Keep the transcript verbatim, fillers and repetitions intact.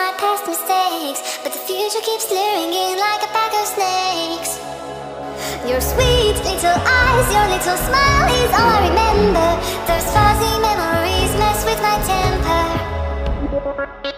my past mistakes, but the future keeps luring in like a pack of snakes. Your sweet little eyes, your little smile is all I remember. Those fuzzy memories mess with my temper.